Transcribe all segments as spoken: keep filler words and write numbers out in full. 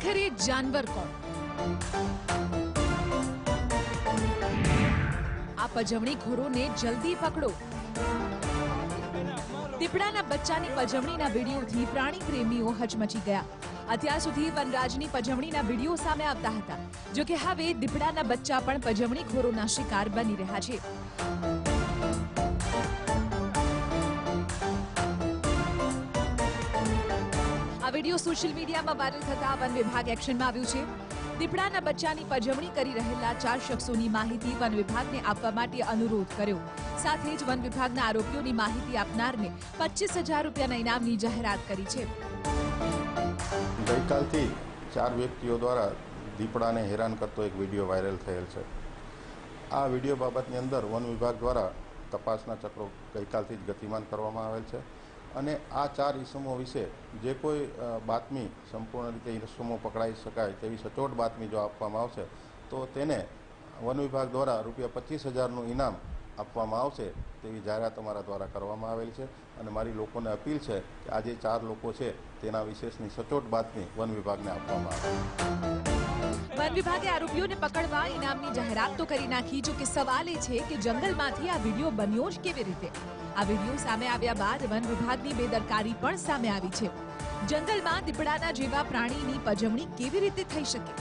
आखिर ये जानवर कौन? आ पजवણીખોરોને જલ્દી પકડો। દીપડાના બચ્ચાની પજવણીના વિડીયોથી પ્રાણી પ્રેમીઓ હચમચી ગયા। અત્યાર સુધી વનરાજની પજવણીના વિડીયો સામે આવતા હતા, જો કે હવે દીપડાના બચ્ચા પણ પજવણીખોરોના શિકાર બની રહ્યા છે। આ વિડીયો સોશિયલ મીડિયામાં વાયરલ થતા વન વિભાગ એક્શનમાં આવ્યું છે। દીપડાના બચ્ચાની પજવણી કરી રહેલા ચાર શખ્સોની માહિતી વન વિભાગને આપવા માટે અનુરોધ કર્યો। સાથે જ વન વિભાગના આરોપીઓની માહિતી આપનારને પચીસ હજાર રૂપિયાના ઇનામની જાહેરાત કરી છે। ગઈકાલથી ચાર વ્યક્તિઓ દ્વારા દીપડાને હેરાન કરતો એક વિડીયો વાયરલ થયેલ છે। આ વિડીયો બાબતની અંદર વન વિભાગ દ્વારા તપાસના ચક્રો ગઈકાલથી જ ગતિમાન કરવામાં આવેલ છે અને આ ચાર ઈસમો વિશે જે કોઈ બાતમી સંપૂર્ણ રીતે ઈસમો પકડાઈ શકાય તેવી સચોટ બાતમી જો આપવામાં આવશે તો તેને વન વિભાગ દ્વારા રૂપિયા પચીસ હજારનું ઇનામ આપવામાં આવશે તેવી જાહેરાત અમારા દ્વારા કરવામાં આવેલ છે અને મારી લોકોને અપીલ છે કે આ જે ચાર લોકો છે તેના વિશેષની સચોટ બાતમી વન વિભાગને આપવામાં આવે। વન વિભાગે આરોપીઓને પકડવા ઇનામની જાહેરાત તો કરી નાખી, જો કે સવાલ એ છે કે જંગલમાંથી આ વિડીયો બન્યો જ કેવી રીતે? આ વિડીયો સામે આવ્યા બાદ વન વિભાગની બેદરકારી પણ સામે આવી છે। જંગલમાં દીપડાના જેવા પ્રાણીની પજવણી કેવી રીતે થઈ શકે?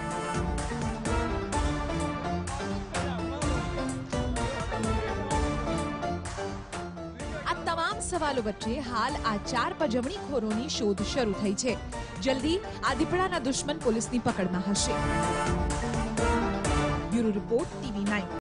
તમામ સવાલો વચ્ચે હાલ આ ચાર પજવણીખોરોની શોધ શરૂ થઈ છે। જલ્દી આ દીપડાના દુશ્મન પોલીસની પકડમાં હશે। Bureau report TV nine.